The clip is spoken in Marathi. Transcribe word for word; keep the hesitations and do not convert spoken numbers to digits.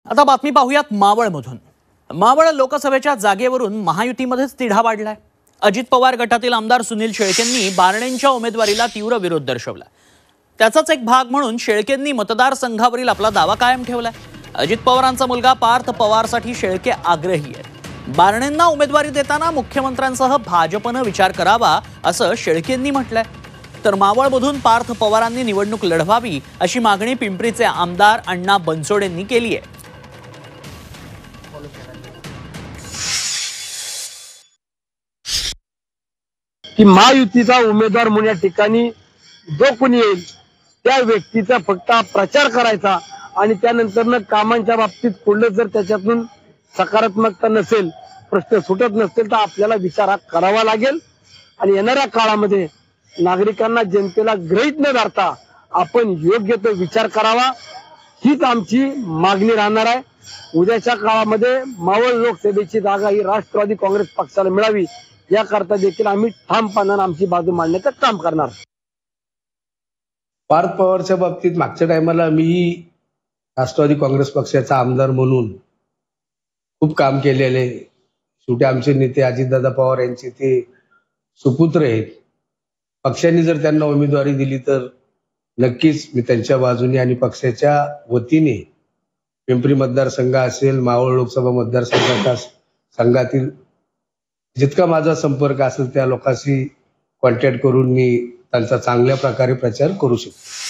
आता बातमी पाहूयात मावळमधून। मावळ लोकसभेच्या जागेवरून महायुतीमध्येच तिढा वाढलाय। अजित पवार गटातील आमदार सुनील शेळकेंनी बारणेंच्या उमेदवारीला तीव्र विरोध दर्शवला। त्याचाच एक भाग म्हणून शेळकेंनी मतदारसंघावरील आपला दावा कायम ठेवलाय। अजित पवारांचा मुलगा पार्थ पवारसाठी शेळके आग्रही आहेत। बारणेंना उमेदवारी देताना मुख्यमंत्र्यांसह भाजपने विचार करावा असं शेळकेंनी म्हटलंय। तर मावळमधून पार्थ पवारांनी निवडणूक लढवावी अशी मागणी पिंपरीचे आमदार अण्णा बनसोडेंनी केली आहे। की महायुतीचा उमेदवार म्हणून या ठिकाणी जो कोणी येईल त्या व्यक्तीचा फक्त प्रचार करायचा आणि त्यानंतर कामांच्या बाबतीत कुठलं जर त्याच्यातून सकारात्मकता नसेल, प्रश्न सुटत नसतील तर आपल्याला विचार करावा लागेल। आणि येणाऱ्या काळामध्ये नागरिकांना, जनतेला गृहीत न धरता आपण योग्य तो विचार करावा, हीच आमची मागणी राहणार आहे। उद्याच्या काळामध्ये मावळ लोकसभेची जागा ही राष्ट्रवादी काँग्रेस पक्षाला मिळावी याकरता देखील आम्ही ठामपणाने आमची बाजू मांडण्याचं काम करणार। पार्थ पवारच्या बाबतीत मागच्या टायमाला मी राष्ट्रवादी काँग्रेस पक्षाचा आमदार म्हणून खूप काम केलेले। शेवटी आमचे नेते अजितदादा पवार यांचे ते सुपुत्र आहेत। पक्षाने जर त्यांना उमेदवारी दिली तर नक्कीच मी त्यांच्या बाजूने आणि पक्षाच्या वतीने पिंपरी मतदारसंघ असेल, मावळ लोकसभा मतदारसंघाचा संघातील जितका माझा संपर्क असेल त्या लोकांशी कॉन्टॅक्ट करून मी त्यांचा चांगल्या प्रकारे प्रचार करू शकतो।